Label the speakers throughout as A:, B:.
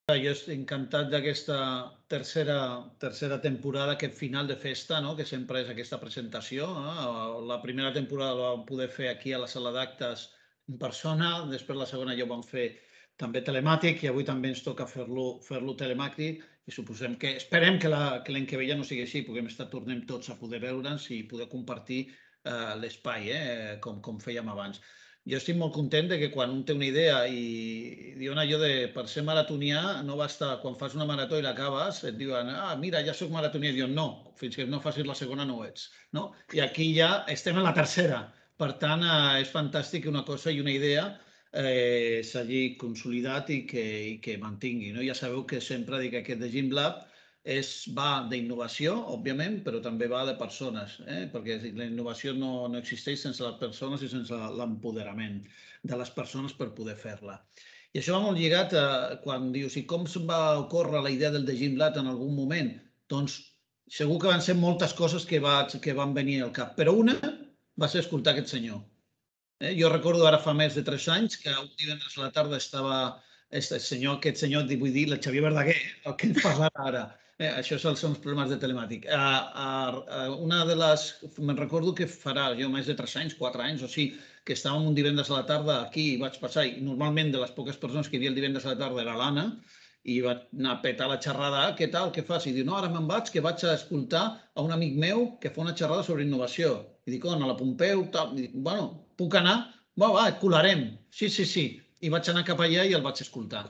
A: Jo estic encantat d'aquesta tercera temporada, aquest final de festa, que sempre és aquesta presentació. La primera temporada la vam poder fer aquí a la sala d'actes en persona, després la segona ja ho vam fer també telemàtic i avui també ens toca fer-lo telemàtic i esperem que l'any que ve ja no sigui així, puguem estar, tornem tots a poder veure'ns i poder compartir l'espai, com fèiem abans. Jo estic molt content que quan un té una idea i diuen allò de per ser maratonià no basta, quan fas una marató i l'acabes, et diuen, mira, ja soc maratonià, i diuen, no, fins que no facis la segona no ho ets. I aquí ja estem en la tercera. Per tant, és fantàstic que una cosa i una idea s'hagi consolidat i que mantingui. Ja sabeu que sempre dic que aquest de GymLab va d'innovació, òbviament, però també va de persones, perquè la innovació no existeix sense les persones i sense l'empoderament de les persones per poder fer-la. I això va molt lligat quan dius, i com va ocórrer la idea del de GymLab en algun moment? Doncs segur que van ser moltes coses que van venir al cap, però una va ser escoltar aquest senyor. Jo recordo ara fa més de 3 anys que un divendres a la tarda estava aquest senyor, vull dir, el Xavier Verdaguer, el que ens parlarà ara. Això són els problemes de telemàtic. Me'n recordo que farà jo més de 3 anys, 4 anys o sí, que estàvem un divendres a la tarda aquí i vaig passar, i normalment de les poques persones que hi havia el divendres a la tarda era l'Anna, i vaig anar a petar la xerrada, què tal, què fas? I diu, no, ara me'n vaig, que vaig a escoltar a un amic meu que fa una xerrada sobre innovació. I dic, on, a la Pompeu, tal? I dic, bueno, puc anar? Va, et colarem. Sí. I vaig anar cap allà i el vaig escoltar.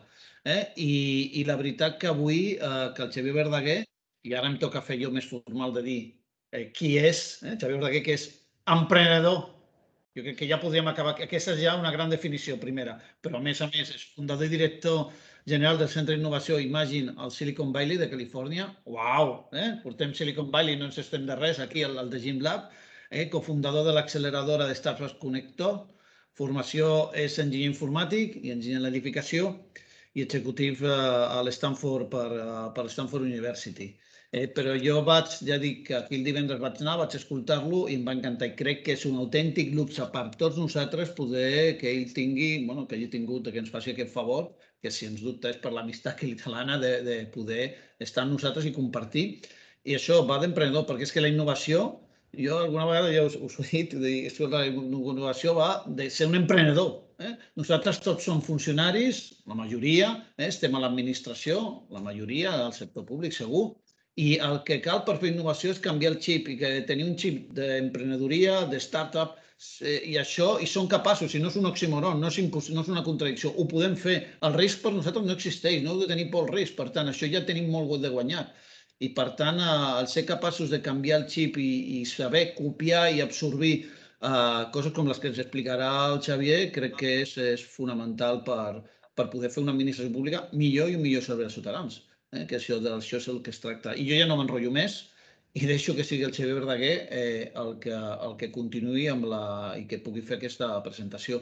A: I la veritat que avui, que el Xavier Verdaguer, i ara em toca fer jo més formal de dir qui és, Xavier Verdaguer, que és emprenedor. Jo crec que ja podríem acabar, aquesta és ja una gran definició primera, però a més és fundador i director general del Centre d'Innovació Imagine al Silicon Valley de Califòrnia. Uau! Portem Silicon Valley, no ens estem de res, aquí al de GymLab, cofundador de l'acceleradora de Startups Connector, formació és enginyer informàtic i enginyer en l'edificació i executiu a l'Stanford per l'Stanford University. Però jo ja dic que aquí el divendres vaig anar, vaig escoltar-lo i em va encantar. I crec que és un autèntic luxe per tots nosaltres poder que ell tingui, que hagi tingut, que ens faci aquest favor, que si ens dubte és per l'amistat que li té l'Anna de poder estar amb nosaltres i compartir. I això va d'emprenedor, perquè és que la innovació, jo alguna vegada ja us ho he dit, la innovació va de ser un emprenedor. Nosaltres tots som funcionaris, la majoria, estem a l'administració, la majoria del sector públic segur, i el que cal per fer innovació és canviar el xip i tenir un xip d'emprenedoria, de startup, i això, i són capaços, i no és un oxímoron, no és una contradicció, ho podem fer. El risc per nosaltres no existeix, no heu de tenir por al risc, per tant, això ja tenim molt de guanyat. I per tant, el ser capaços de canviar el xip i saber copiar i absorbir coses com les que ens explicarà el Xavier, crec que és fonamental per poder fer una administració pública millor i un millor servei als ciutadans. Que això és el que es tracta. I jo ja no m'enrotllo més i deixo que sigui el Xavier Verdaguer el que continuï i que pugui fer aquesta presentació.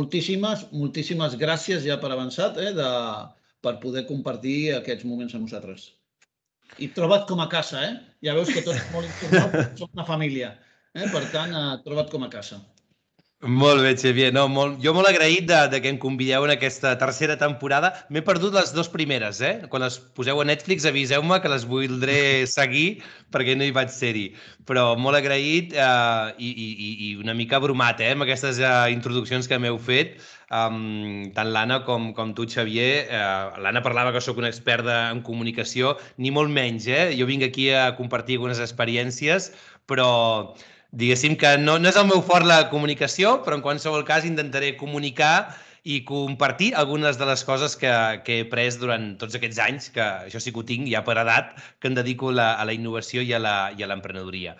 A: Moltíssimes gràcies ja per avançat per poder compartir aquests moments amb nosaltres. I troba't com a casa, ja veus que tot és molt informal, però som una família. Per tant, troba't com a casa.
B: Molt bé, Xavier. Jo molt agraït que em convideu en aquesta tercera temporada. M'he perdut les 2 primeres, Quan les poseu a Netflix aviseu-me que les voldré seguir perquè no hi vaig ser-hi. Però molt agraït i una mica bromat, amb aquestes introduccions que m'heu fet. Tant l'Anna com tu, Xavier. L'Anna parlava que sóc un expert en comunicació, ni molt menys, Jo vinc aquí a compartir algunes experiències, però diguéssim que no és el meu fort la comunicació, però en qualsevol cas intentaré comunicar i compartir algunes de les coses que he après durant tots aquests anys, que això sí que ho tinc ja per edat, que em dedico a la innovació i a l'emprenedoria.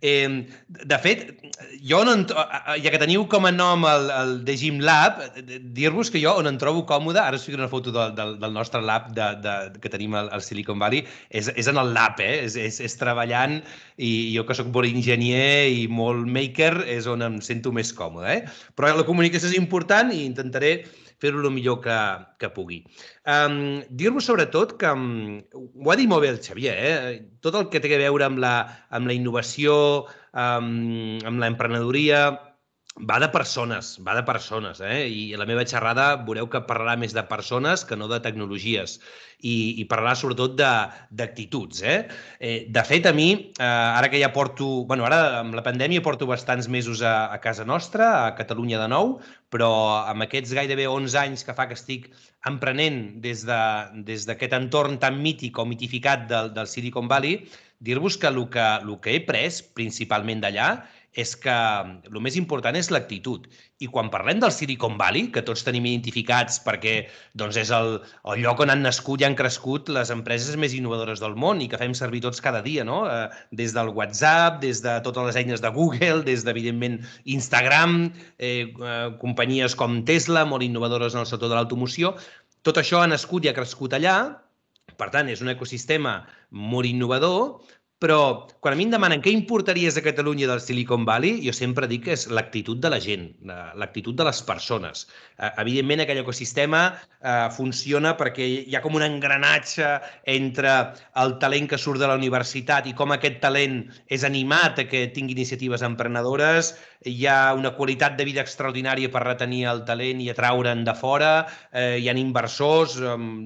B: De fet, jo, ja que teniu com a nom el The GymLab, dir-vos que jo on em trobo còmode, ara us fico una foto del nostre lab que tenim al Silicon Valley, és en el lab, és treballant, i jo que soc molt enginyer i molt maker és on em sento més còmode. Però la comunicació és important i intentaré fer-ho el millor que pugui. Dir-vos sobretot que, ho ha dit molt bé el Xavier, tot el que té a veure amb la innovació, amb l'emprenedoria, Va de persones, I la meva xerrada veureu que parlarà més de persones que no de tecnologies i parlarà sobretot d'actituds. De fet, a mi, ara que ja porto... Bueno, ara amb la pandèmia porto bastants mesos a casa nostra, a Catalunya de nou, però amb aquests gairebé 11 anys que fa que estic emprenent des d'aquest entorn tan mític o mitificat del Silicon Valley, dir-vos que el que he pres principalment d'allà és que el més important és l'actitud. I quan parlem del Silicon Valley, que tots tenim identificats perquè doncs, és el lloc on han nascut i han crescut les empreses més innovadores del món i que fem servir tots cada dia, no? Des del WhatsApp, des de totes les eines de Google, des d'evidentment Instagram, companyies com Tesla, molt innovadores en el sector de l'automoció. Tot això ha nascut i ha crescut allà, per tant, és un ecosistema molt innovador, però quan a mi em demanen què importaries a Catalunya del Silicon Valley, jo sempre dic que és l'actitud de la gent, l'actitud de les persones. Evidentment, aquell ecosistema funciona perquè hi ha com un engranatge entre el talent que surt de la universitat i com aquest talent és animat a que tingui iniciatives emprenedores, hi ha una qualitat de vida extraordinària per retenir el talent i atraure'n de fora, hi ha inversors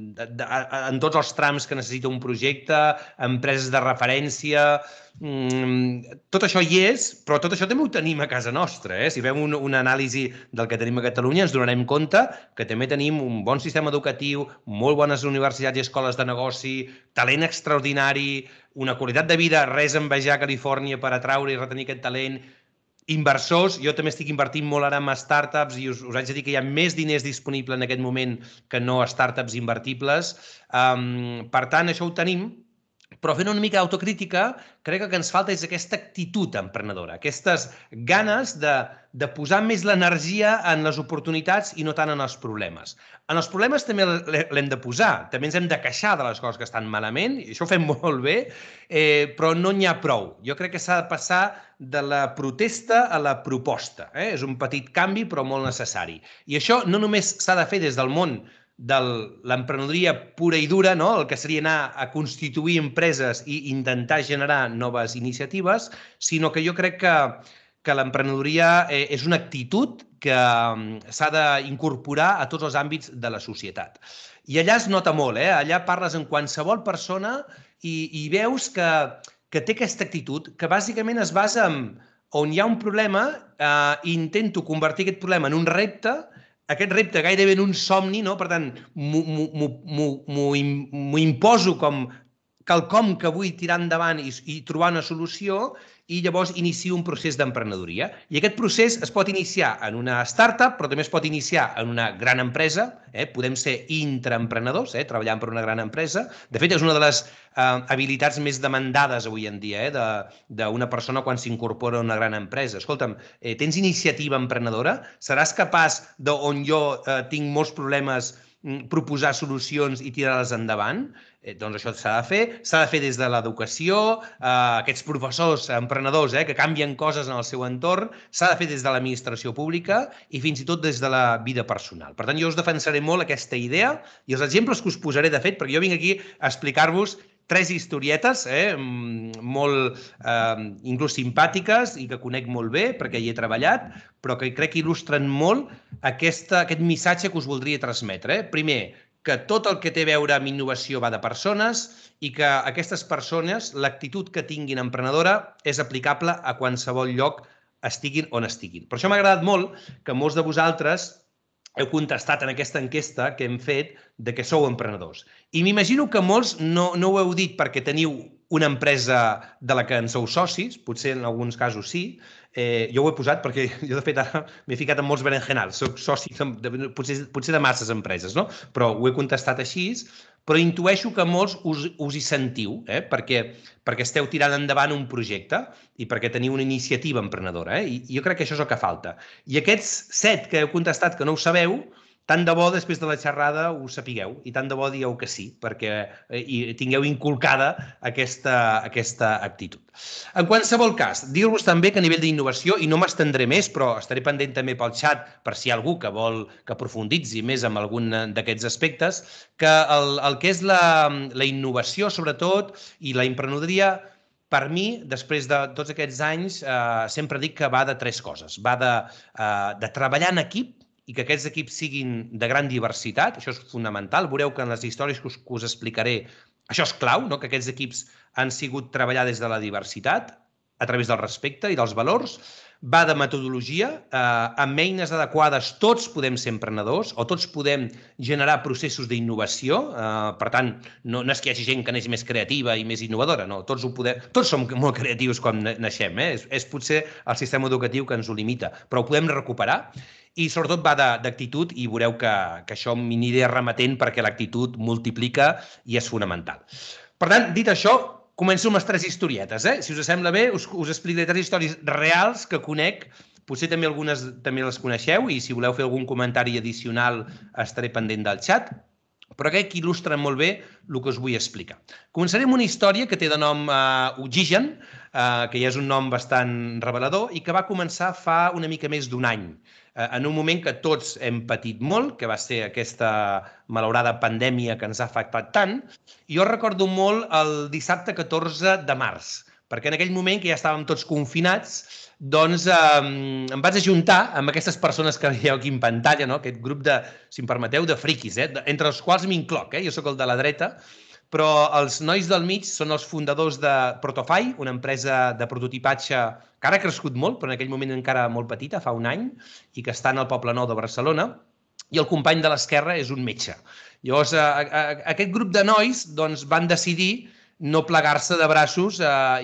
B: en tots els trams que necessita un projecte, empreses de referència, tot això hi és, però tot això també ho tenim a casa nostra. Si fem una anàlisi del que tenim a Catalunya, ens donarem compte que també tenim un bon sistema educatiu, molt bones universitats i escoles de negoci, talent extraordinari, una qualitat de vida res a envejar a Califòrnia per atraure i retenir aquest talent, inversors. Jo també estic invertint molt ara en startups i us haig de dir que hi ha més diners disponibles en aquest moment que no startups invertibles. Per tant, això ho tenim, però fent una mica d'autocrítica, crec que el que ens falta és aquesta actitud emprenedora, aquestes ganes de posar més l'energia en les oportunitats i no tant en els problemes. En els problemes també l'hem de posar, també ens hem de queixar de les coses que estan malament, i això ho fem molt bé, però no n'hi ha prou. Jo crec que s'ha de passar de la protesta a la proposta. És un petit canvi, però molt necessari. I això no només s'ha de fer des del món de l'emprenedoria pura i dura, no? El que seria anar a constituir empreses i intentar generar noves iniciatives, sinó que jo crec que l'emprenedoria és una actitud que s'ha d'incorporar a tots els àmbits de la societat. I allà es nota molt, allà parles amb qualsevol persona i veus que té aquesta actitud que bàsicament es basa en on hi ha un problema i intento convertir aquest problema en un repte, aquest repte gairebé en un somni, no? Per tant, m'ho imposo com quelcom que vull tirar endavant i trobar una solució i llavors inicio un procés d'emprenedoria. I aquest procés es pot iniciar en una startup, però també es pot iniciar en una gran empresa. Podem ser intraemprenedors, treballant per una gran empresa. De fet, és una de les habilitats més demandades avui en dia d'una persona quan s'incorpora a una gran empresa. Escolta'm, tens iniciativa emprenedora? Seràs capaç d'on jo tinc molts problemes proposar solucions i tirar-les endavant? Doncs això s'ha de fer des de l'educació, aquests professors emprenedors que canvien coses en el seu entorn, s'ha de fer des de l'administració pública i fins i tot des de la vida personal. Per tant, jo us defensaré molt aquesta idea i els exemples que us posaré, de fet, perquè jo vinc aquí a explicar-vos 3 historietes molt inclús simpàtiques i que conec molt bé perquè hi he treballat, però que crec que il·lustren molt aquest missatge que us voldria transmetre. Primer, que tot el que té a veure amb innovació va de persones i que aquestes persones, l'actitud que tinguin emprenedora és aplicable a qualsevol lloc estiguin on estiguin. Per això m'ha agradat molt que molts de vosaltres heu contestat en aquesta enquesta que hem fet de que sou emprenedors. I m'imagino que molts no ho heu dit perquè teniu una empresa de la que en sou socis, potser en alguns casos sí. Jo ho he posat perquè jo, de fet, ara m'he ficat en molts berenjenals. Soc soci potser de masses empreses, no? Però ho he contestat així, però intueixo que molts us hi sentiu, perquè esteu tirant endavant un projecte i perquè teniu una iniciativa emprenedora. I jo crec que això és el que falta. I aquests 7 que heu contestat que no ho sabeu, tant de bo després de la xerrada ho sapigueu i tant de bo dieu que sí, perquè tingueu inculcada aquesta actitud. En qualsevol cas, dir-vos també que a nivell d'innovació, i no m'estendré més, però estaré pendent també pel xat per si hi ha algú que vol que aprofunditzi més en algun d'aquests aspectes, que el que és la innovació, sobretot, i la emprenedoria, per mi, després de tots aquests anys, sempre dic que va de tres coses. Va de treballar en equip, i que aquests equips siguin de gran diversitat, això és fonamental. Veureu que en les històries que us explicaré això és clau, no? Que aquests equips han sigut treballar des de la diversitat, a través del respecte i dels valors. Va de metodologia, amb eines adequades tots podem ser emprenedors o tots podem generar processos d'innovació. Per tant, no és que hi hagi gent que neix més creativa i més innovadora, no, tots som molt creatius quan naixem, és potser el sistema educatiu que ens ho limita, però ho podem recuperar i sobretot va d'actitud i veureu que això m'aniré remetent perquè l'actitud multiplica i és fonamental. Per tant, dit això, començo amb les tres historietes. Si us sembla bé, us explicaré tres històries reals que conec. Potser també algunes també les coneixeu i si voleu fer algun comentari addicional estaré pendent del xat. Però crec que il·lustren molt bé el que us vull explicar. Començaré amb una història que té de nom Oxigen, que ja és un nom bastant revelador i que va començar fa una mica més d'un any, en un moment que tots hem patit molt, que va ser aquesta malaurada pandèmia que ens ha afectat tant. Jo recordo molt el dissabte 14 de març, perquè en aquell moment que ja estàvem tots confinats, doncs em vaig ajuntar amb aquestes persones que veieu aquí en pantalla, aquest grup de, si em permeteu, de friquis, entre els quals m'incloc, jo sóc el de la dreta, però els nois del mig són els fundadors de Protofy, una empresa de prototipatge que ara ha crescut molt, però en aquell moment encara molt petita, fa un any, i que està en el Poble Nou de Barcelona, i el company de l'esquerra és un metge. Llavors, aquest grup de nois van decidir no plegar-se de braços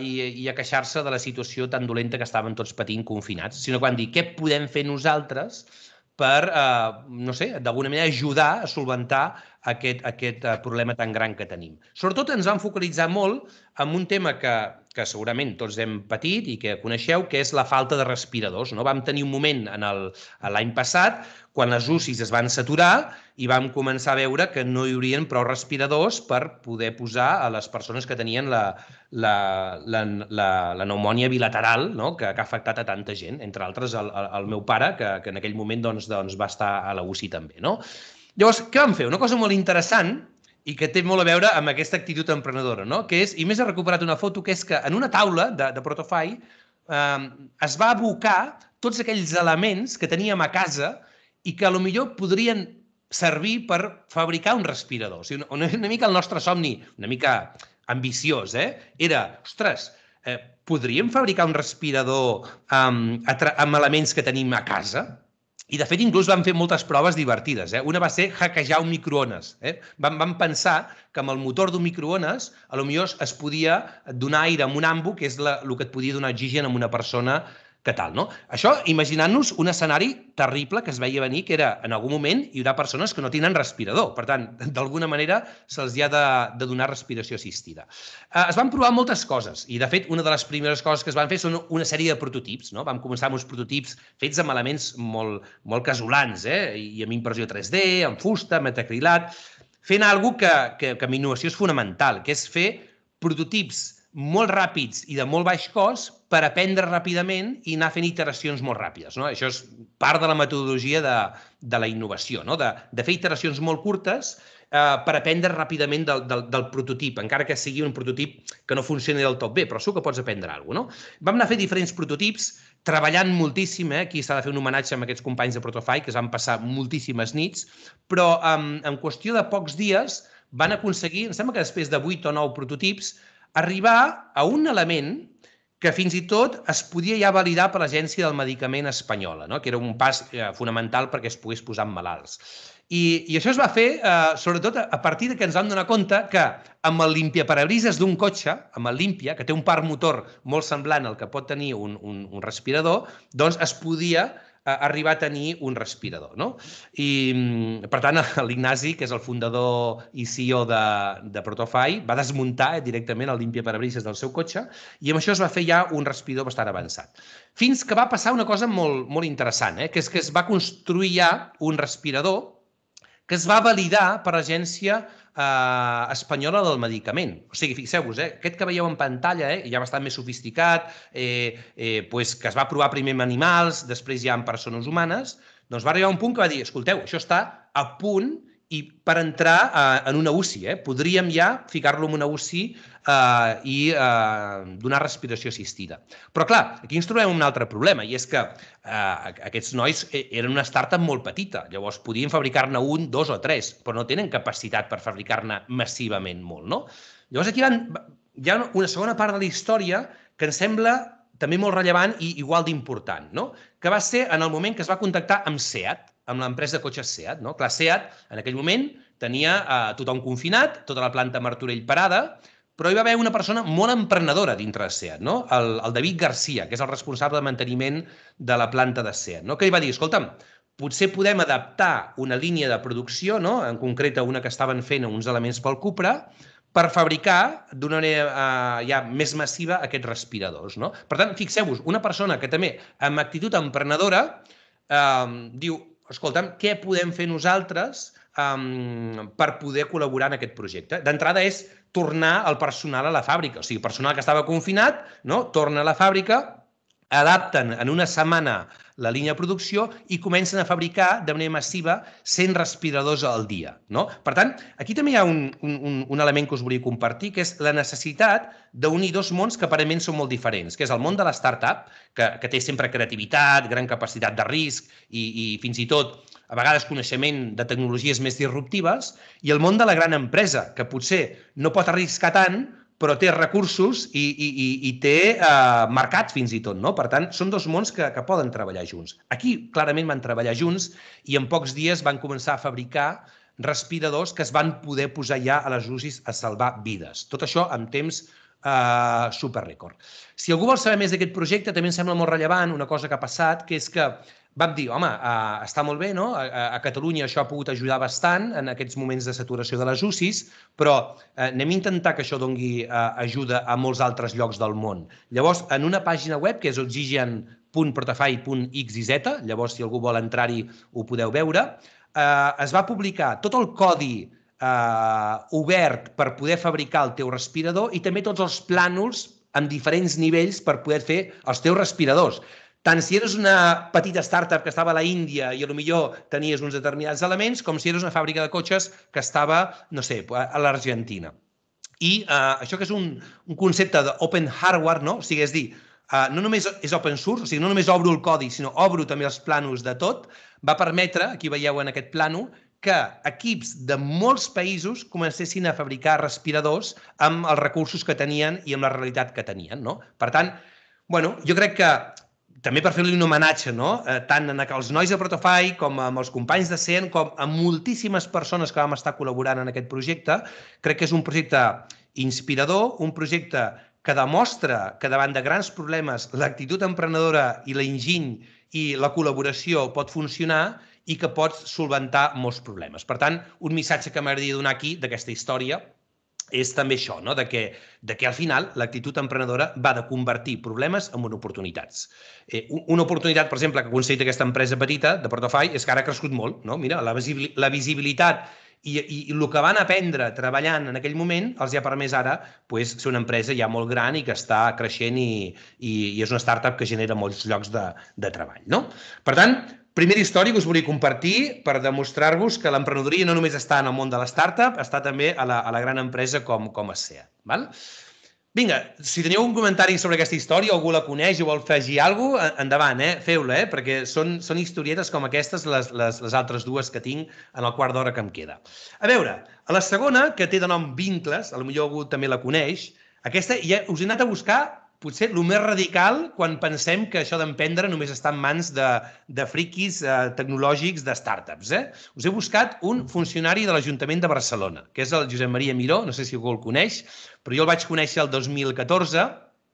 B: i a queixar-se de la situació tan dolenta que estaven tots patint confinats, sinó que van dir què podem fer nosaltres per, no sé, d'alguna manera ajudar a solventar aquest problema tan gran que tenim. Sobretot ens vam focalitzar molt en un tema que segurament tots hem patit i que coneixeu, que és la falta de respiradors. Vam tenir un moment l'any passat quan les UCIs es van saturar i vam començar a veure que no hi haurien prou respiradors per poder posar a les persones que tenien la pneumònia bilateral que ha afectat a tanta gent, entre altres el meu pare, que en aquell moment va estar a la UCI també. Llavors, què vam fer? Una cosa molt interessant i que té molt a veure amb aquesta actitud emprenedora, que és, i més he recuperat una foto, que és que en una taula de Protofy es va abocar tots aquells elements que teníem a casa i que potser podrien servir per fabricar un respirador. O sigui, una mica el nostre somni, una mica ambiciós, era, ostres, podríem fabricar un respirador amb elements que tenim a casa? I, de fet, inclús vam fer moltes proves divertides. Una va ser hackejar un microones. Vam pensar que amb el motor d'un microones potser es podia donar aire amb un ambu, que és el que et podia donar oxigen a una persona que tal. Això, imaginant-nos un escenari terrible que es veia venir, que era, en algun moment, hi haurà persones que no tenen respirador. Per tant, d'alguna manera, se'ls ha de donar respiració assistida. Es van provar moltes coses i, de fet, una de les primeres coses que es van fer són una sèrie de prototips. Vam començar amb uns prototips fets amb elements molt casolans, i amb impressió 3D, amb fusta, metacrilat, fent alguna cosa que amb innovació és fonamental, que és fer prototips molt ràpids i de molt baix cost per aprendre ràpidament i anar fent iteracions molt ràpides. Això és part de la metodologia de la innovació, de fer iteracions molt curtes per aprendre ràpidament del prototip, encara que sigui un prototip que no funcioni del tot bé, però segur que pots aprendre alguna cosa. Vam anar a fer diferents prototips, treballant moltíssim, aquí s'ha de fer un homenatge a aquests companys de Protofy que es van passar moltíssimes nits, però en qüestió de pocs dies van aconseguir, em sembla que després de 8 o 9 prototips, arribar a un element que fins i tot es podia ja validar per l'Agència del Medicament Espanyola, que era un pas fonamental perquè es pogués posar en malalts. I això es va fer, sobretot, a partir que ens vam donar compte que amb el limpiaparabrises d'un cotxe, amb el Límpia, que té un parc motor molt semblant al que pot tenir un respirador, doncs es podia arribar a tenir un respirador. I, per tant, l'Ignasi, que és el fundador i CEO de Protofy, va desmuntar directament el limpiaparabrises del seu cotxe i amb això es va fer ja un respirador bastant avançat. Fins que va passar una cosa molt interessant, que és que es va construir ja un respirador que es va validar per l'Agència Espanyola del Medicament. O sigui, fixeu-vos, aquest que veieu en pantalla, ja bastant més sofisticat, que es va provar primer amb animals, després ja amb persones humanes, doncs va arribar un punt que va dir, escolteu, això està a punt i per entrar en una UCI. Podríem ja ficar-lo en una UCI i donar respiració assistida. Però, clar, aquí ens trobem un altre problema, i és que aquests nois eren una startup molt petita. Llavors, podien fabricar-ne un, dos o tres, però no tenen capacitat per fabricar-ne massivament molt, no? Llavors, aquí hi ha una segona part de la història que em sembla també molt rellevant i igual d'important, no? Que va ser en el moment que es va contactar amb SEAT, amb l'empresa de cotxes SEAT. Clar, SEAT en aquell moment tenia tothom confinat, tota la planta Martorell parada, però hi va haver una persona molt emprenedora dintre de SEAT, el David Garcia, que és el responsable de manteniment de la planta de SEAT, que ell va dir, escolta'm, potser podem adaptar una línia de producció, en concret una que estaven fent uns elements pel Cupra, per fabricar d'una manera ja més massiva aquests respiradors. Per tant, fixeu-vos, una persona que també amb actitud emprenedora diu, escolta'm, què podem fer nosaltres per poder col·laborar en aquest projecte? D'entrada és tornar el personal a la fàbrica. O sigui, el personal que estava confinat torna a la fàbrica, adapten en una setmana la línia de producció i comencen a fabricar de manera massiva 100 respiradors al dia. Per tant, aquí també hi ha un element que us volia compartir, que és la necessitat d'unir dos mons que aparentment són molt diferents, que és el món de la startup, que té sempre creativitat, gran capacitat de risc i fins i tot a vegades coneixement de tecnologies més disruptives, i el món de la gran empresa, que potser no pot arriscar tant, però té recursos i té mercat fins i tot. Per tant, són dos mons que poden treballar junts. Aquí, clarament, van treballar junts i en pocs dies van començar a fabricar respiradors que es van poder posar ja a les UCIs a salvar vides. Tot això en temps superrècord. Si algú vol saber més d'aquest projecte, també em sembla molt rellevant una cosa que ha passat, que és que vam dir, home, està molt bé, no? A Catalunya això ha pogut ajudar bastant en aquests moments de saturació de les UCIs, però anem a intentar que això doni ajuda a molts altres llocs del món. Llavors, en una pàgina web, que és oxygen.protafai.xyz, llavors, si algú vol entrar-hi, ho podeu veure, es va publicar tot el codi obert per poder fabricar el teu respirador i també tots els plànols en diferents nivells per poder fer els teus respiradors. Tant si eres una petita startup que estava a la Índia i potser tenies uns determinats elements, com si eres una fàbrica de cotxes que estava, no sé, a l'Argentina. I això que és un concepte d'open hardware, o sigui, és dir, no només és open source, o sigui, no només obro el codi, sinó obro també els plànols de tot, va permetre, aquí veieu en aquest plànol, que equips de molts països comencessin a fabricar respiradors amb els recursos que tenien i amb la realitat que tenien. Per tant, jo crec que també per fer-li un homenatge, tant als nois de Protofai com als companys de CEN, com a moltíssimes persones que vam estar col·laborant en aquest projecte, crec que és un projecte inspirador, un projecte que demostra que davant de grans problemes l'actitud emprenedora i l'enginy i la col·laboració pot funcionar i que pot solventar molts problemes. Per tant, un missatge que m'agradaria donar aquí d'aquesta història és també això, que al final l'actitud emprenedora va de convertir problemes en oportunitats. Una oportunitat, per exemple, que ha aconseguit aquesta empresa petita de Protofai és que ara ha crescut molt. Mira, la visibilitat i el que van aprendre treballant en aquell moment els ha permès ara ser una empresa ja molt gran i que està creixent i és una startup que genera molts llocs de treball. Per tant, primera història que us volia compartir per demostrar-vos que l'emprenedoria no només està en el món de la startup, està també a la gran empresa com és SEAT. Vinga, si teniu un comentari sobre aquesta història, algú la coneix o vol afegir alguna cosa, endavant, feu-la, perquè són historietes com aquestes les altres dues que tinc en el quart d'hora que em queda. A veure, a la segona, que té de nom Vincles, potser algú també la coneix, aquesta ja us he anat a buscar potser el més radical quan pensem que això d'emprendre només està en mans de friquis tecnològics de startups. Us he buscat un funcionari de l'Ajuntament de Barcelona, que és el Josep Maria Miró, no sé si algú el coneix, però jo el vaig conèixer el 2014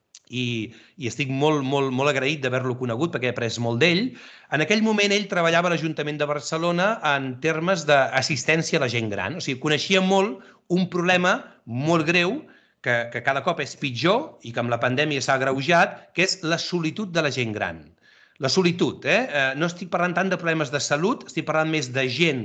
B: i estic molt agraït d'haver-lo conegut perquè he après molt d'ell. En aquell moment ell treballava a l'Ajuntament de Barcelona en termes d'assistència a la gent gran. O sigui, coneixia molt un problema molt greu que cada cop és pitjor i que amb la pandèmia s'ha agreujat, que és la solitud de la gent gran. La solitud, no estic parlant tant de problemes de salut, estic parlant més de gent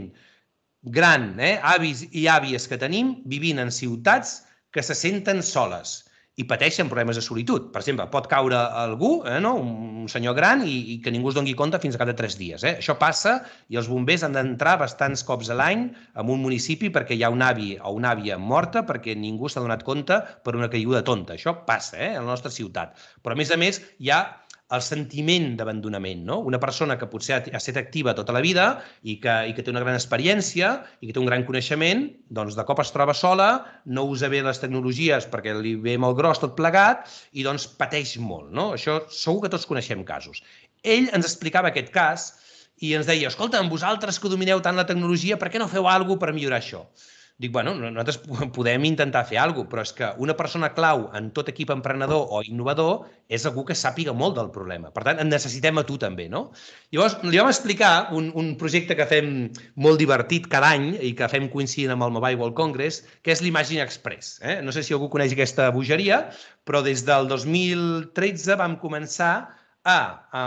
B: gran, avis i àvies que tenim vivint en ciutats que se senten soles i pateixen problemes de solitud. Per exemple, pot caure algú, un senyor gran, i que ningú es doni compte fins a cap de 3 dies. Això passa i els bombers han d'entrar bastants cops a l'any en un municipi perquè hi ha un avi o una àvia morta perquè ningú s'ha donat compte per una caiguda tonta. Això passa a la nostra ciutat. Però, a més, hi ha el sentiment d'abandonament, no? Una persona que potser ha estat activa tota la vida i que té una gran experiència i que té un gran coneixement, doncs de cop es troba sola, no usa bé les tecnologies perquè li ve molt gros tot plegat i doncs pateix molt, no? Això segur que tots coneixem casos. Ell ens explicava aquest cas i ens deia, escolta, vosaltres que domineu tant la tecnologia, per què no feu alguna cosa per millorar això? Dic, bueno, nosaltres podem intentar fer alguna cosa, però és que una persona clau en tot equip emprenedor o innovador és algú que sàpiga molt del problema. Per tant, en necessitem a tu també, no? Llavors, li vam explicar un projecte que fem molt divertit cada any i que fem coincidint amb el Mobile World Congress, que és l'Imagine Express. No sé si algú coneix aquesta bogeria, però des del 2013 vam començar a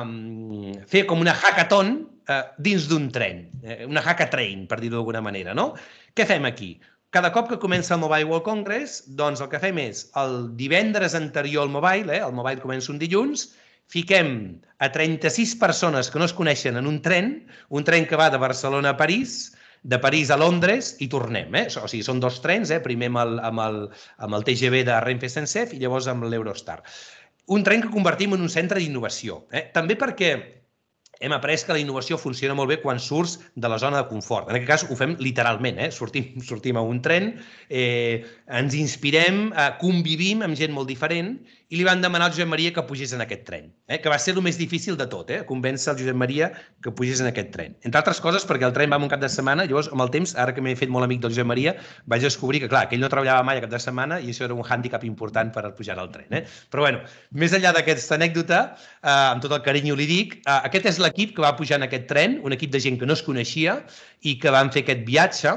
B: fer com una hackathon dins d'un tren, una hackatrain, per dir-ho d'alguna manera, no? Què fem aquí? Cada cop que comença el Mobile World Congress, doncs el que fem és el divendres anterior al Mobile, el Mobile comença un dilluns, fiquem a 36 persones que no es coneixen en un tren que va de Barcelona a París, de París a Londres i tornem. O sigui, són 2 trens, primer amb el TGV de Renfe SENCF i llavors amb l'Eurostar. Un tren que convertim en un centre d'innovació. També perquè hem après que la innovació funciona molt bé quan surts de la zona de confort. En aquest cas ho fem literalment. Sortim a un tren, ens inspirem, convivim amb gent molt diferent i li van demanar al Josep Maria que pugés en aquest tren, que va ser el més difícil de tot, convèncer el Josep Maria que pugés en aquest tren. Entre altres coses perquè el tren va un cap de setmana, llavors amb el temps, ara que m'he fet molt amic del Josep Maria, vaig descobrir que, clar, que ell no treballava mai a cap de setmana i això era un hàndicap important per pujar al tren. Però, bueno, més enllà d'aquesta anècdota, amb tot el carinyo li dic, aquest és l'equip que va pujar en aquest tren, un equip de gent que no es coneixia i que van fer aquest viatge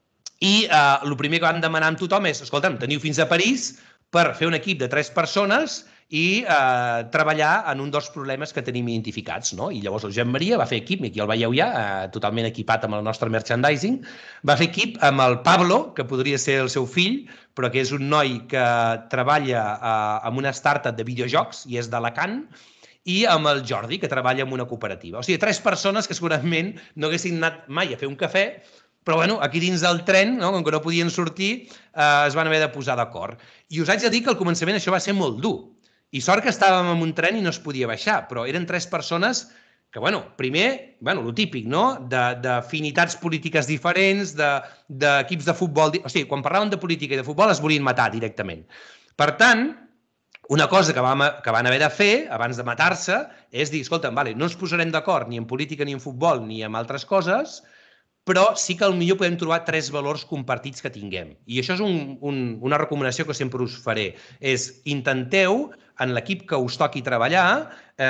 B: i el primer que vam demanar amb tothom és, escolta'm, teniu fins a París per fer un equip de 3 persones i treballar en un dels problemes que tenim identificats. I llavors el Josep Maria va fer equip, i aquí el veieu ja, totalment equipat amb el nostre merchandising, va fer equip amb el Pablo, que podria ser el seu fill, però que és un noi que treballa en una startup de videojocs i és d'Alacant, i amb el Jordi, que treballa en una cooperativa. O sigui, 3 persones que segurament no haguessin anat mai a fer un cafè, però bueno, aquí dins del tren, com que no podien sortir, es van haver de posar d'acord. I us haig de dir que al començament això va ser molt dur. I sort que estàvem en un tren i no es podia baixar, però eren 3 persones que, primer, el típic, d'afinitats polítiques diferents, d'equips de futbol... O sigui, quan parlaven de política i de futbol es volien matar directament. Per tant, una cosa que van haver de fer abans de matar-se és dir, escolta, no ens posarem d'acord ni en política ni en futbol ni en altres coses, però sí que potser podem trobar 3 valors compartits que tinguem. I això és una recomanació que sempre us faré. És intenteu, en l'equip que us toqui treballar,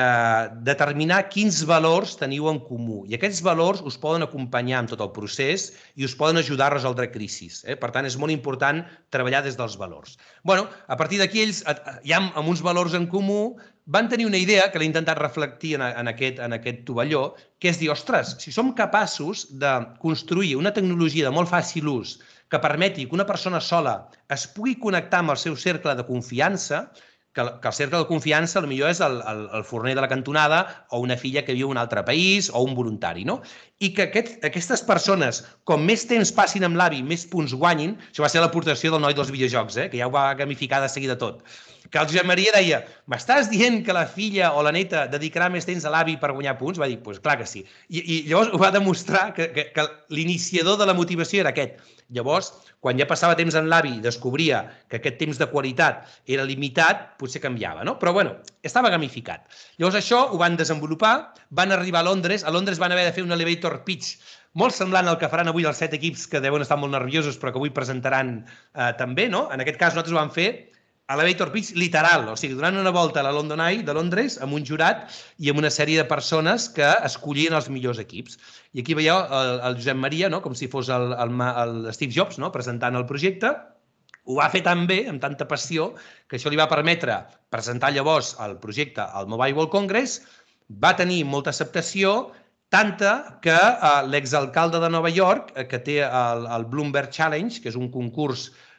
B: determinar quins valors teniu en comú. I aquests valors us poden acompanyar en tot el procés i us poden ajudar a resoldre crisis. Per tant, és molt important treballar des dels valors. A partir d'aquí, ells, ja amb uns valors en comú, van tenir una idea que l'he intentat reflectir en aquest tovalló, que és dir, ostres, si som capaços de construir una tecnologia de molt fàcil ús que permeti que una persona sola es pugui connectar amb el seu cercle de confiança, que el cercle de confiança potser és el forner de la cantonada o una filla que viu en un altre país o un voluntari, no? I que aquestes persones, com més temps passin amb l'avi, més punts guanyin. Això va ser l'aportació del noi dels videojocs, que ja ho va gamificar de seguida tot. Que el Josep Maria deia, m'estàs dient que la filla o la neta dedicarà més temps a l'avi per guanyar punts? Va dir, doncs clar que sí. I llavors ho va demostrar que l'iniciador de la motivació era aquest. Llavors, quan ja passava temps amb l'avi i descobria que aquest temps de qualitat era limitat, potser canviava, no? Però, estava gamificat. Llavors això ho van desenvolupar, van arribar a Londres van haver de fer un elevator pitch molt semblant al que faran avui els 7 equips que deuen estar molt nerviosos però que avui presentaran també, no? En aquest cas nosaltres ho vam fer elevator pitch literal, o sigui, donant una volta a la London Eye de Londres amb un jurat i amb una sèrie de persones que escollien els millors equips. I aquí veieu el Josep Maria, com si fos el Steve Jobs, presentant el projecte. Ho va fer tan bé, amb tanta passió, que això li va permetre presentar llavors el projecte al Mobile World Congress, va tenir molta acceptació, tanta que l'exalcalde de Nova York, que té el Bloomberg Challenge, que és un concurs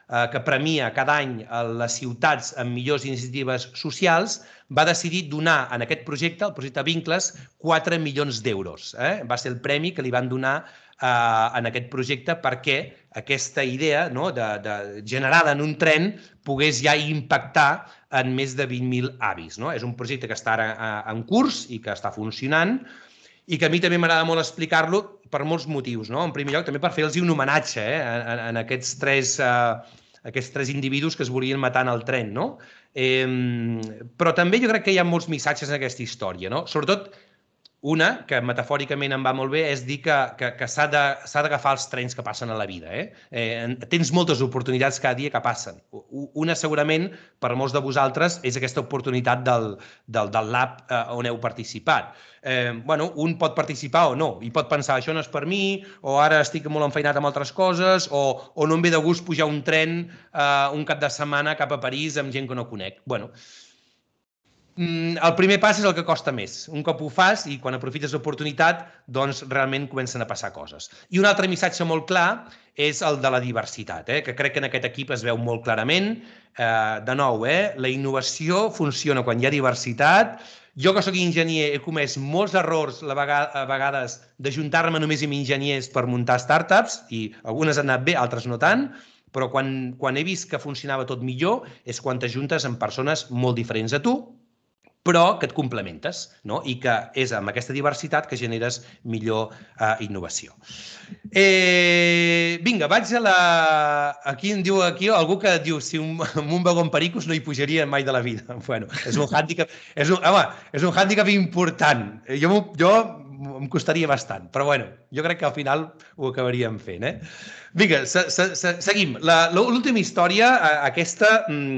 B: que premia cada any les ciutats amb millors iniciatives socials, va decidir donar en aquest projecte, el projecte Vincles, 4 milions d'euros. Va ser el premi que li van donar en aquest projecte perquè aquesta idea generada en un tren pogués ja impactar en més de 20.000 avis. És un projecte que està ara en curs i que està funcionant i que a mi també m'agrada molt explicar-lo per molts motius. En primer lloc, també per fer-los un homenatge en aquests tres individus que es volien matar en el tren. Però també jo crec que hi ha molts missatges en aquesta història. Sobretot, una, que metafòricament em va molt bé, és dir que s'ha d'agafar els trens que passen a la vida. Tens moltes oportunitats cada dia que passen. Una, segurament, per molts de vosaltres, és aquesta oportunitat del lab on heu participat. Un pot participar o no, i pot pensar, això no és per mi, o ara estic molt enfeinat amb altres coses, o no em ve de gust pujar un tren un cap de setmana cap a París amb gent que no conec. El primer pas és el que costa més. Un cop ho fas i quan aprofites l'oportunitat, doncs realment comencen a passar coses. I un altre missatge molt clar és el de la diversitat, que crec que en aquest equip es veu molt clarament. De nou, la innovació funciona quan hi ha diversitat. Jo, que soc enginyer, he comès molts errors a vegades d'ajuntar-me només amb enginyers per muntar startups, i algunes han anat bé, altres no tant, però quan he vist que funcionava tot millor és quan t'ajuntes amb persones molt diferents a tu, però que et complementes, i que és amb aquesta diversitat que generes millor innovació. Vinga, vaig a la... Aquí em diu algú que diu si amb un vagó en pericos no hi pujaria mai de la vida. És un hàndicap important. Jo em costaria bastant, però jo crec que al final ho acabaríem fent. Vinga, seguim. L'última història, aquesta,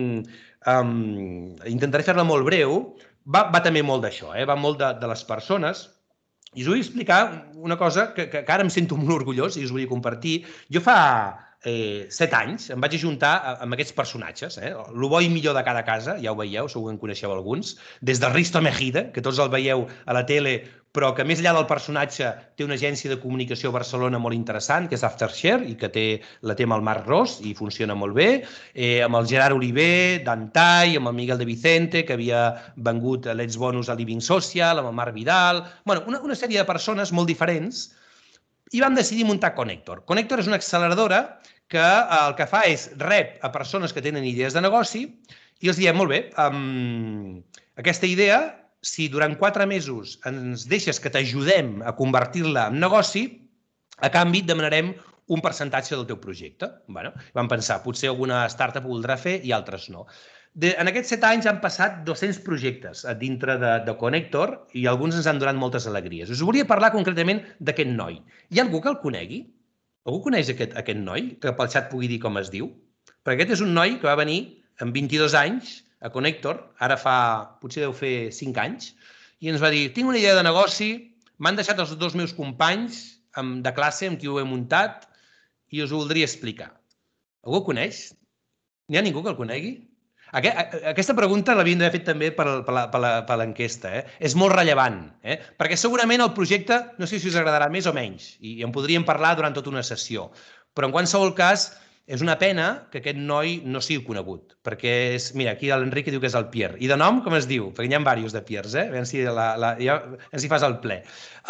B: intentaré fer-la molt breu, va també molt d'això, va molt de les persones. I us vull explicar una cosa que ara em sento molt orgullós i us vull compartir. Jo fa 7 anys em vaig ajuntar amb aquests personatges, el bo i millor de cada casa, ja ho veieu, segur que en coneixeu alguns, des del Risto Mejide, que tots el veieu a la tele, però que més enllà del personatge té una agència de comunicació a Barcelona molt interessant, que és Aftershare, i que la té amb el Marc Ros, i funciona molt bé, amb el Gerard Oliver, d'Antai, amb el Miguel de Vicente, que havia vengut Let's Bonus a Living Social, amb el Marc Vidal... Una sèrie de persones molt diferents, i vam decidir muntar Connector. Connector és una acceleradora que el que fa és rep a persones que tenen idees de negoci i els diem, molt bé, aquesta idea, si durant 4 mesos ens deixes que t'ajudem a convertir-la en negoci, a canvi et demanarem un percentatge del teu projecte. Vam pensar, potser alguna startup ho voldrà fer i altres no. En aquests 7 anys han passat 200 projectes dintre de Connector i alguns ens han donat moltes alegries. Us volia parlar concretament d'aquest noi. Hi ha algú que el conegui? Algú coneix aquest noi? Que pel xat pugui dir com es diu? Perquè aquest és un noi que va venir amb 22 anys a Connector, ara potser deu fer 5 anys, i ens va dir, tinc una idea de negoci, m'han deixat els 2 meus companys de classe amb qui ho he muntat i us ho voldria explicar. Algú el coneix? N'hi ha ningú que el conegui? Aquesta pregunta l'havíem d'haver fet també per l'enquesta. És molt rellevant, perquè segurament el projecte, no sé si us agradarà més o menys, i en podríem parlar durant tota una sessió, però en qualsevol cas és una pena que aquest noi no sigui conegut, perquè és... Mira, aquí l'Enrique diu que és el Pierre. I de nom, com es diu? Perquè n'hi ha diversos de Pierres, A veure si fas el ple.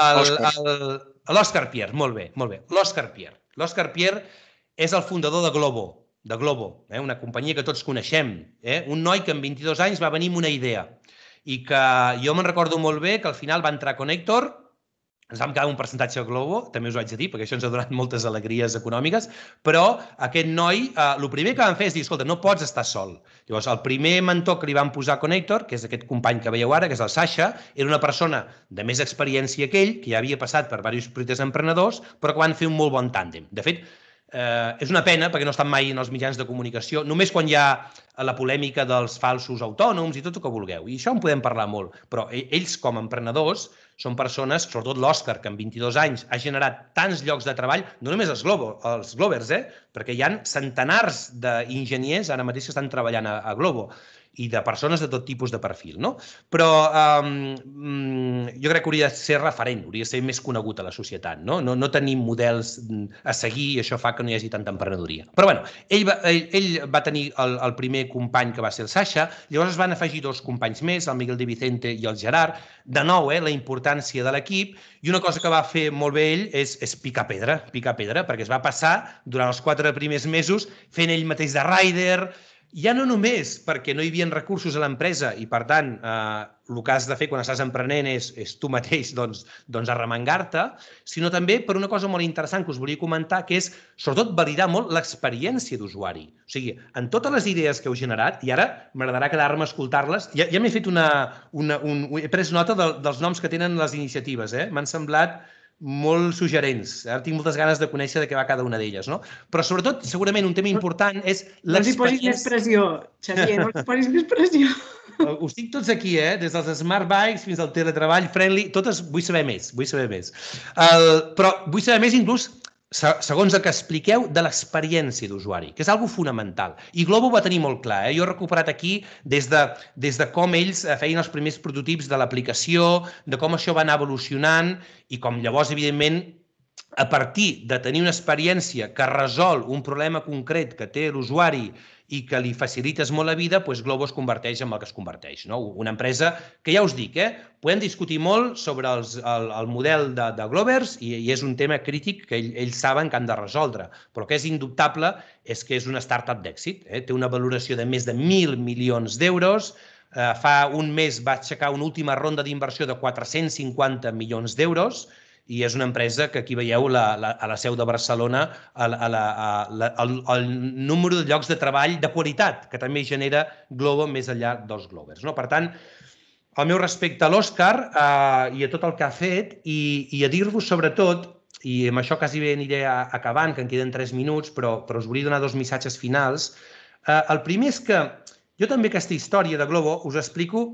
B: L'Òscar Pierre, molt bé. L'Òscar Pierre. L'Òscar Pierre és el fundador de Glovo, una companyia que tots coneixem. Un noi que amb 22 anys va venir amb una idea i que jo me'n recordo molt bé que al final va entrar a Connector, ens vam quedar un percentatge a Glovo, també us ho haig de dir, perquè això ens ha donat moltes alegries econòmiques, però aquest noi, el primer que van fer és dir, escolta, no pots estar sol. Llavors, el primer mentor que li van posar a Connector, que és aquest company que veieu ara, que és el Sasha, era una persona de més experiència que ell, que ja havia passat per diversos projectes emprenedors, però que van fer un molt bon tàndem. De fet, és una pena perquè no estan mai en els mitjans de comunicació, només quan hi ha la polèmica dels falsos autònoms i tot el que vulgueu. I això en podem parlar molt, però ells com a emprenedors són persones, sobretot l'Òscar, que en 22 anys ha generat tants llocs de treball, no només els Glovers, perquè hi ha centenars d'enginyers ara mateix que estan treballant a Glovo. i de persones de tot tipus de perfil, no? Però jo crec que hauria de ser referent, hauria de ser més conegut a la societat, no? No tenim models a seguir i això fa que no hi hagi tanta emprenedoria. Però bueno, ell va tenir el primer company que va ser el Sasha, llavors es van afegir dos companys més, el Miguel de Vicente i el Gerard. De nou, la importància de l'equip, i una cosa que va fer molt bé ell és picar pedra, perquè es va passar durant els 4 primers mesos fent ell mateix de rider, ja no només perquè no hi havia recursos a l'empresa i, per tant, el que has de fer quan estàs emprenent és tu mateix arremangar-te, sinó també per una cosa molt interessant que us volia comentar, que és, sobretot, validar molt l'experiència d'usuari. O sigui, en totes les idees que heu generat, i ara m'agradarà quedar-me a escoltar-les, ja m'he fet he pres nota dels noms que tenen les iniciatives, m'han semblat molt suggerents. Ara tinc moltes ganes de conèixer de què va cada una d'elles, no? Però, sobretot, segurament un tema important és l'experiència...
C: No els hi posis més pressió, Xavier, no els hi posis més pressió.
B: Us tinc tots aquí, des dels smart bikes fins al teletreball friendly, totes vull saber més, Però vull saber més inclús, segons el que expliqueu, de l'experiència d'usuari, que és algo fonamental. I Glovo va tenir molt clar. Jo he recuperat aquí des de com ells feien els primers prototips de l'aplicació, de com això va anar evolucionant i com llavors, evidentment, a partir de tenir una experiència que resol un problema concret que té l'usuari i que li facilites molt la vida, doncs Glovo es converteix en el que es converteix. Una empresa que, ja us dic, podem discutir molt sobre el model de Glovers i és un tema crític que ells saben que han de resoldre, però que és indubtable és que és una startup d'èxit. Té una valoració de més de 1.000 milions d'euros. Fa un mes va aixecar una última ronda d'inversió de 450 milions d'euros i és una empresa que aquí veieu a la seu de Barcelona el número de llocs de treball de qualitat que també genera Glovo més enllà dels Glovers. Per tant, el meu respecte a l'Òscar i a tot el que ha fet i a dir-vos sobretot, i amb això quasi bé aniré acabant, que en queden 3 minuts, però us volia donar 2 missatges finals. El primer és que jo també aquesta història de Glovo us explico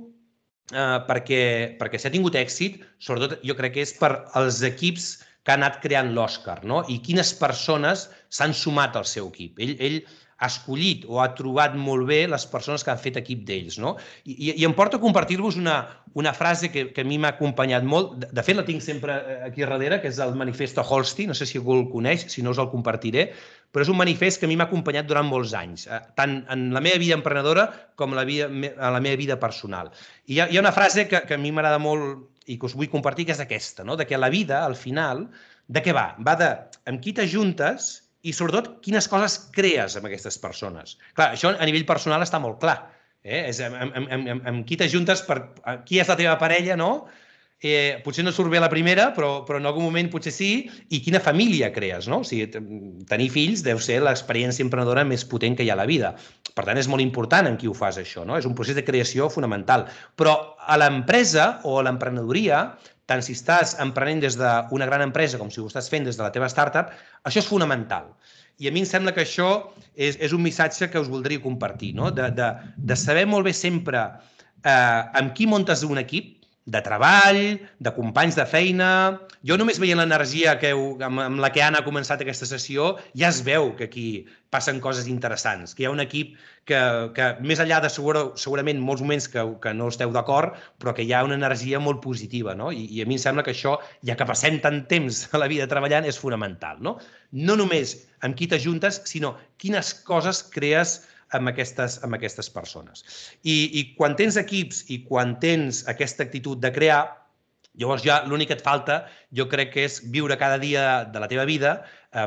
B: perquè si ha tingut èxit, sobretot jo crec que és per als equips que ha anat creant l'Òscar, i quines persones s'han sumat al seu equip. Ell ha escollit o ha trobat molt bé les persones que han fet equip d'ells. I em porta a compartir-vos una frase que a mi m'ha acompanyat molt. De fet, la tinc sempre aquí darrere, que és el Manifesto Holstein. No sé si algú el coneix, si no us el compartiré, però és un manifest que a mi m'ha acompanyat durant molts anys, tant en la meva vida emprenedora com a la meva vida personal. I hi ha una frase que a mi m'agrada molt i que us vull compartir, que és aquesta, de que la vida, al final, de què va? Va de amb qui t'ajuntes i, sobretot, quines coses crees amb aquestes persones. Clar, això a nivell personal està molt clar. És amb qui t'ajuntes, qui és la teva parella, no? Potser no surt bé la primera, però en algun moment potser sí, i quina família crees, no? O sigui, tenir fills deu ser l'experiència emprenedora més potent que hi ha a la vida. Per tant, és molt important en qui ho fas, això, no? És un procés de creació fonamental. Però a l'empresa o a l'emprenedoria, tant si estàs emprenent des d'una gran empresa com si ho estàs fent des de la teva startup, això és fonamental. I a mi em sembla que això és un missatge que us voldria compartir, de saber molt bé sempre amb qui muntes un equip, de treball, de companys de feina. Jo només veient l'energia amb la que Anna ha començat aquesta sessió, ja es veu que aquí passen coses interessants, que hi ha un equip que més enllà de segurament molts moments que no esteu d'acord, però que hi ha una energia molt positiva. I a mi em sembla que això, ja que passem tant temps a la vida treballant, és fonamental. No només amb qui t'ajuntes, sinó quines coses crees amb aquestes persones. I quan tens equips i quan tens aquesta actitud de crear, llavors ja l'únic que et falta, jo crec que és viure cada dia de la teva vida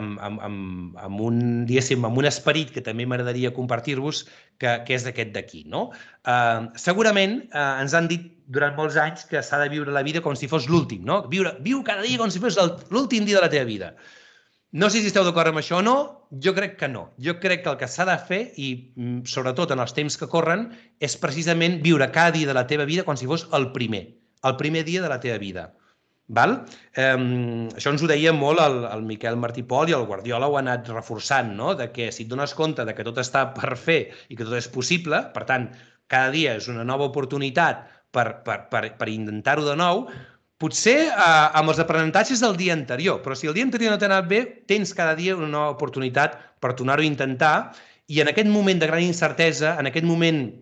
B: amb un esperit que també m'agradaria compartir-vos, que és aquest d'aquí. Segurament ens han dit durant molts anys que s'ha de viure la vida com si fos l'últim. Viu cada dia com si fos l'últim dia de la teva vida. No sé si esteu d'acord amb això o no, jo crec que no. Jo crec que el que s'ha de fer, i sobretot en els temps que corren, és precisament viure cada dia de la teva vida com si fos el primer dia de la teva vida. Això ens ho deia molt el Miquel Martí Pol i el Guardiola ho ha anat reforçant, que si et dones compte que tot està per fer i que tot és possible, per tant, cada dia és una nova oportunitat per intentar-ho de nou. Potser amb els aprenentatges del dia anterior, però si el dia anterior no t'ha anat bé, tens cada dia una nova oportunitat per tornar-ho a intentar i en aquest moment de gran incertesa, en aquest moment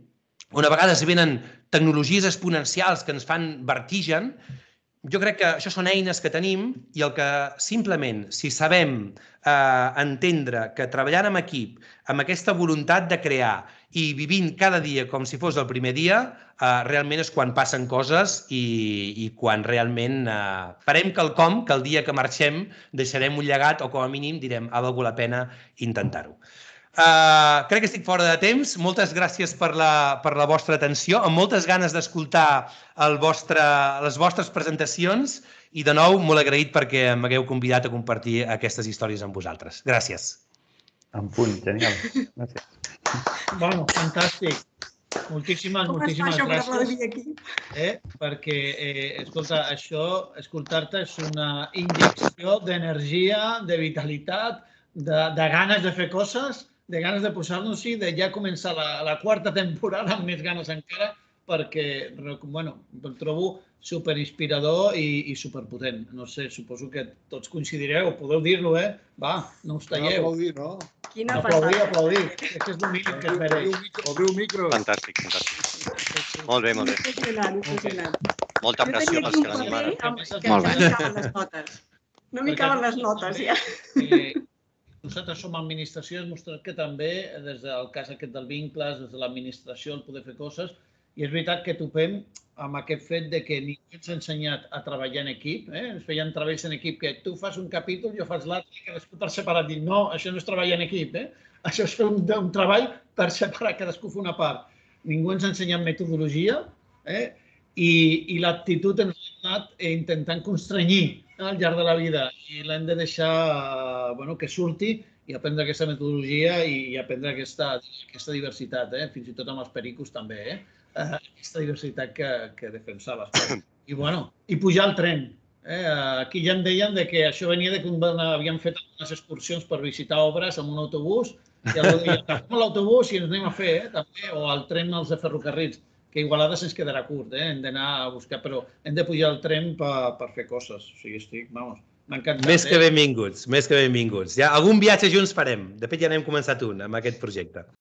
B: on a vegades venen tecnologies exponencials que ens fan vertigen, jo crec que això són eines que tenim i el que simplement, si sabem entendre que treballant en equip, amb aquesta voluntat de crear i vivint cada dia com si fos el primer dia, realment és quan passen coses i quan realment farem quelcom que el dia que marxem deixarem un llegat o com a mínim direm ha valgut la pena intentar-ho. Crec que estic fora de temps. Moltes gràcies per la vostra atenció. Amb moltes ganes d'escoltar les vostres presentacions i de nou molt agraït perquè m'hagueu convidat a compartir aquestes històries amb vosaltres. Gràcies.
D: En punt, genial. Gràcies.
A: Bueno, fantàstic. Moltíssimes gràcies. Perquè, escolta, això, escoltar-te és una injecció d'energia, de vitalitat, de ganes de fer coses, de ganes de posar-nos-hi, de ja començar la quarta temporada amb més ganes encara, perquè, bueno, el trobo superinspirador i superpotent. No sé, suposo que tots coincidireu, podeu dir-lo, Va, no us talleu.
E: Aplaudir, no?
C: Quina passada.
A: Aplaudir. És que és el mínim que es mereix.
E: Obriu micro.
F: Fantàstic. Molt bé.
C: Impressionant.
F: Molta pressió pels que l'animaran.
C: Molt bé. No m'hi caben les notes, ja.
A: Nosaltres som administració, hem mostrat que també, des del cas aquest del Vincles, des de l'administració, el poder fer coses, i és veritat que topem amb aquest fet de que ningú ens ha ensenyat a treballar en equip. Ens feien treballs en equip que tu fas un capítol, jo fas l'altre, i cadascú per separat. Dic, no, això no és treballar en equip. Això és fer un treball per separar, cadascú fer una part. Ningú ens ha ensenyat metodologia i l'actitud ens ha anat intentant constranyir al llarg de la vida i l'hem de deixar que surti i aprendre aquesta metodologia i aprendre aquesta diversitat, fins i tot amb els pericos també, aquesta diversitat que defensaves. I pujar al tren. Aquí ja em deien que això venia de que havíem fet unes excursions per visitar obres amb un autobús i agafem l'autobús i ens anem a fer, també, o al tren als de ferrocarrils, que a Igualada se'ns quedarà curt, hem d'anar a buscar, però hem de pujar al tren per fer coses. O sigui, m'ha encantat.
B: Més que benvinguts. Ja, algun viatge junts farem. De fet, ja n'hem començat un amb aquest projecte.